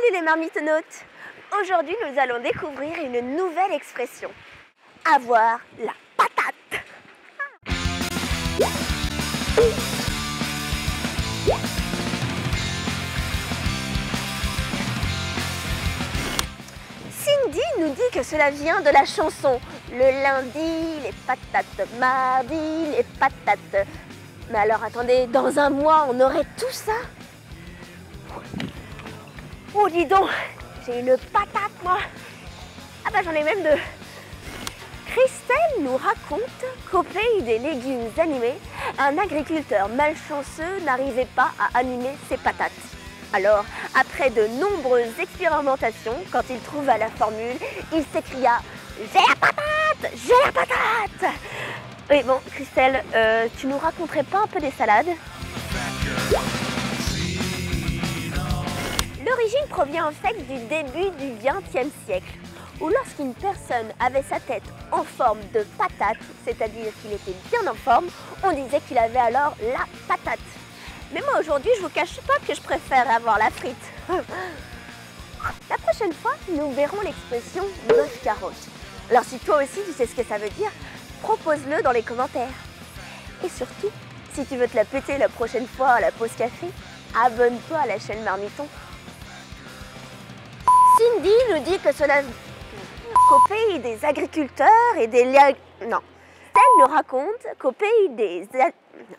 Salut les marmitonautes! Aujourd'hui, nous allons découvrir une nouvelle expression. Avoir la patate! Cindy nous dit que cela vient de la chanson Le lundi, les patates, mardi, les patates. Mais alors attendez, dans un mois, on aurait tout ça? Oh dis donc, j'ai une patate moi. Ah bah j'en ai même deux. Christelle nous raconte qu'au pays des légumes animés, un agriculteur malchanceux n'arrivait pas à animer ses patates. Alors, après de nombreuses expérimentations, quand il trouva la formule, il s'écria « J'ai la patate! J'ai la patate !» Oui bon, Christelle, tu nous raconterais pas un peu des salades? L'origine provient en fait du début du XXe siècle, où lorsqu'une personne avait sa tête en forme de patate, c'est-à-dire qu'il était bien en forme, on disait qu'il avait alors la patate. Mais moi aujourd'hui, je vous cache pas que je préfère avoir la frite. La prochaine fois, nous verrons l'expression bœuf carotte. Alors si toi aussi tu sais ce que ça veut dire, propose-le dans les commentaires. Et surtout, si tu veux te la péter la prochaine fois à la pause café, abonne-toi à la chaîne Marmiton. Cindy nous dit que cela qu'au pays des agriculteurs et des... Non. Elle nous raconte qu'au pays des...